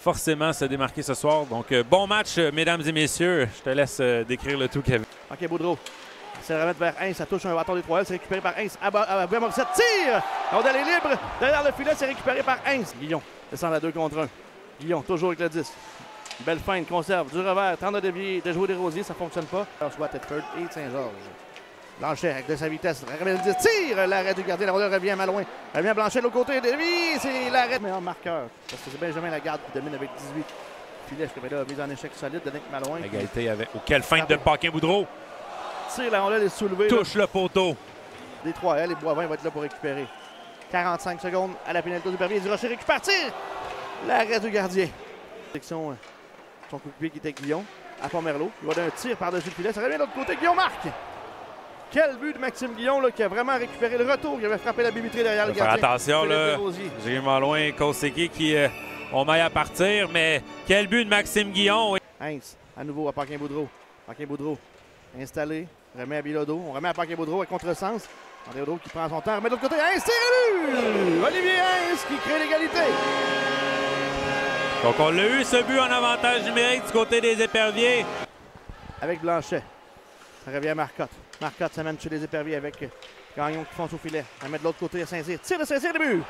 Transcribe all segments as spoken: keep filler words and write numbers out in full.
forcément se démarquer ce soir. Donc, euh, bon match, euh, mesdames et messieurs. Je te laisse euh, décrire le tout, Kevin. OK, Boudreau. C'est remettre vers Hintz, ça touche un bâton des trois L, c'est récupéré par Hintz. Abba Morissette tire! La rondelle est libre. Derrière le filet, c'est récupéré par Hintz. Guillon descend à deux contre un. Guillon, toujours avec le dix. Belle feinte, conserve, du revers, tente de dévier, de jouer des rosiers, ça ne fonctionne pas. Soit Tedford et Saint-Georges. Blanchet avec de sa vitesse, remet le dix, tire! L'arrêt du gardien, la rondelle revient à Malouin. Revient Blanchet de l'autre côté, dévie, c'est l'arrêt. Meilleur marqueur, parce que c'est Benjamin Lagarde qui domine avec dix-huit. Filet, je fais là, mise en échec solide de Nick Malouin. Égalité avec. Oh, quelle feinte de Paquin-Boudreau! Tire, la rondelle est soulevée. Touche là. Le poteau. Des trois L, et Boivin va être là pour récupérer. quarante-cinq secondes à la pénalité du Bervier. Du Rocher récupère, tire! L'arrêt du gardien. Son, son coup de pied qui était Guillon à Pomerleau. Il va d'un tir par-dessus le filet. Ça revient de l'autre côté. Guillon marque! Quel but de Maxime Guillon là, qui a vraiment récupéré le retour. Il avait frappé la bibitrée derrière le gardien. Faire attention, là. Jérémy Malouin et Koseki qui euh, ont maille à partir. Mais quel but de Maxime Guillon. Hintz, à nouveau à Paquin-Boudreau. Paquin-Boudreau installé. Remet à Bilodeau. On remet à Paquin-Boudreau à contresens. André Boudreau qui prend son temps. Remet de l'autre côté. Hintz, tire le but! Olivier Hintz qui crée l'égalité. Donc on l'a eu ce but en avantage numérique du côté des Éperviers. Avec Blanchet. Ça revient à Marcotte. Marcotte s'amène chez les Éperviers avec Gagnon qui fonce au filet. On met de l'autre côté à Saint-Cyr. Tire de Saint-Cyr, le but!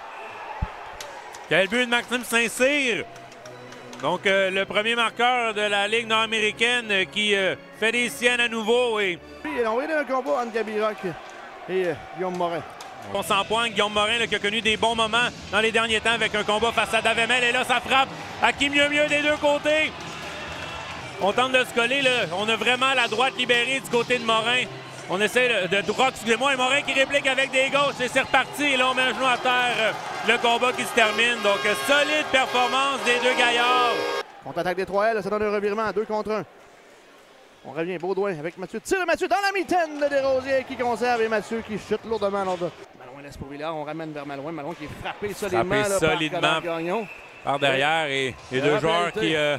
Quel but de Maxime Saint-Cyr! Donc euh, le premier marqueur de la Ligue nord-américaine euh, qui euh, fait des siennes à nouveau. Et... Puis, on va aller dans un combat entre Gaby Rock et euh, Guillaume Morin. On s'empoigne, Guillaume Morin là, qui a connu des bons moments dans les derniers temps avec un combat face à Davemel. Et là, ça frappe à qui mieux mieux des deux côtés. On tente de se coller. Là. On a vraiment la droite libérée du côté de Morin. On essaie de, de Rock, excusez-moi, et Morin qui réplique avec des gauches. Et c'est reparti. Et là, on met un genou à terre. Le combat qui se termine. Donc, solide performance des deux gaillards. Contre-attaque des trois L, ça donne un revirement à deux contre un. On revient, Baudouin avec Mathieu. Tire Mathieu dans la mitaine de Desrosiers qui conserve et Mathieu qui chute lourdement. Malouin laisse pour Villard, on ramène vers Malouin. Malouin qui est frappé solidement, frappé là, solidement par Gagnon. Par derrière et les deux joueurs qui... Euh...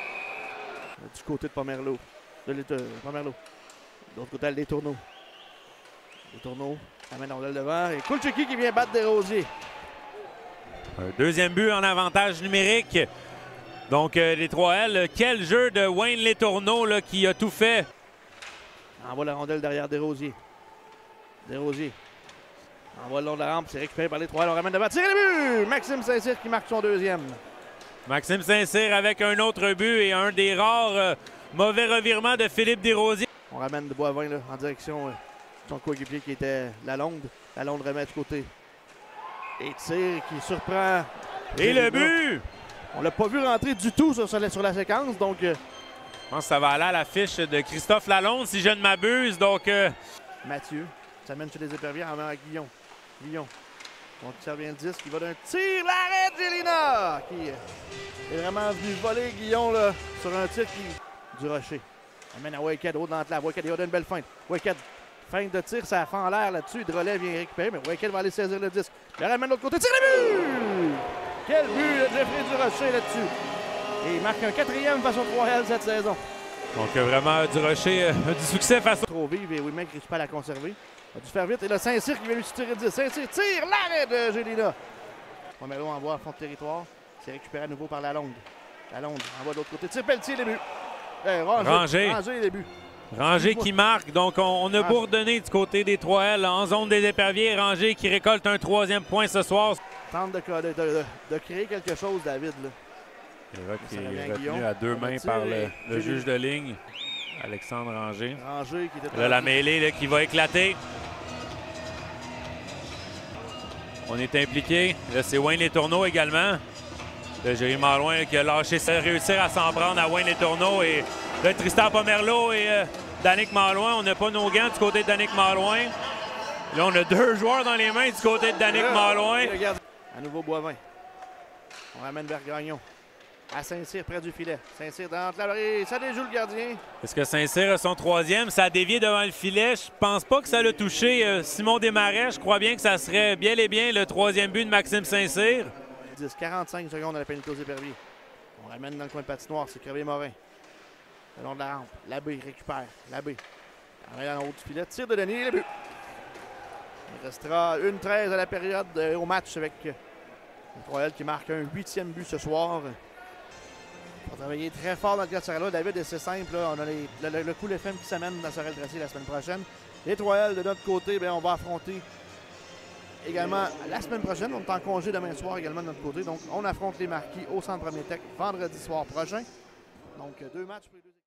Du côté de Pomerleau. De l'état, Pomerleau. De l'autre côté, les tourneaux. Les tourneaux amène la rondelle devant et Kulchiki qui vient battre Desrosiers. Un deuxième but en avantage numérique. Donc, euh, les trois L, quel jeu de Wayne Letourneau là, qui a tout fait. Envoie la rondelle derrière Desrosiers. Desrosiers. Envoie le long de la rampe, c'est récupéré par les trois L. On ramène devant. Tire le but! Maxime Saint-Cyr qui marque son deuxième. Maxime Saint-Cyr avec un autre but et un des rares euh, mauvais revirements de Philippe Desrosiers. On ramène de Boivin là, en direction euh, de son coéquipier qui était Lalonde. Lalonde remet du côté. Et tire qui surprend. Et le but! On l'a pas vu rentrer du tout sur, sur, la, sur la séquence, donc... Euh... Je pense que ça va aller à l'affiche de Christophe Lalonde, si je ne m'abuse, donc... Euh... Mathieu, ça mène chez les Éperviers en main à Guillon. Guillon, donc ça revient le dix, qui va d'un tir, l'arrêt de Gélina, qui est vraiment venu voler Guillon, là, sur un tir qui... du Rocher. Amène à Waked, haut dans la Waked, il va donner une belle feinte. Waked, feinte de tir, ça fait en l'air là-dessus, Drolet vient récupérer, mais Waked va aller saisir le disque. Il ramène de l'autre côté, tire le but! Quel but de Jeffrey Durocher là-dessus. Et il marque un quatrième face aux trois L cette saison. Donc vraiment Durocher a du succès face au... Trop vive et Wilmec ne réussit pas à la conserver. Il a dû faire vite. Et là, Saint-Cyr qui vient lui tirer dix. Saint-Cyr tire l'arrêt de Gélina. Pomerleau envoie à fond de territoire. C'est récupéré à nouveau par Lalonde. Lalonde envoie de l'autre côté. Tire Pelletier les buts. Eh, Ranger. Ranger. Ranger les buts. Ranger qui marque. Donc on, on a bourdonné du côté des trois L en zone des Éperviers. Ranger qui récolte un troisième point ce soir. Tente de, de, de, de créer quelque chose, David. Là. Là qui est retenu à deux mains par le, le juge de ligne, Alexandre Ranger. Ranger qui était là, la mêlée là, qui va éclater. On est impliqué. Là, c'est Wayne Letourneau également. Là, Jérémy Malouin qui a lâché ça, réussir à s'en prendre à Wayne Letourneau. Et là, Tristan Pomerleau et euh, Danick Malouin. On n'a pas nos gants du côté de Danick Malouin. Là, on a deux joueurs dans les mains du côté de Danick Malouin. À nouveau Boivin. On ramène vers Gagnon. À Saint-Cyr, près du filet. Saint-Cyr dans la... Et ça déjoue le gardien. Est-ce que Saint-Cyr a son troisième? Ça a dévié devant le filet. Je pense pas que ça l'a touché euh, Simon Desmarais. Je crois bien que ça serait bien et bien le troisième but de Maxime Saint-Cyr. dix, quarante-cinq secondes à la pénalité aux Éperviers. On ramène dans le coin de patinoire, c'est Crevier Morin. Le long de la rampe. Labbé récupère. Labbé. En haut du filet. Tire de Denis et le but. Il restera une treize à la période euh, au match avec euh, le trois L qui marque un huitième but ce soir. On va travailler très fort dans le cas de Sorel. David, c'est simple. Là, on a les, le, le, le coup F M qui s'amène dans Sorel-Tracy la semaine prochaine. Les Trois-L, de notre côté, bien, on va affronter également la semaine prochaine. On est en congé demain soir également de notre côté. Donc, on affronte les Marquis au Centre Premier Tech vendredi soir prochain. Donc, deux matchs pour les deux équipes.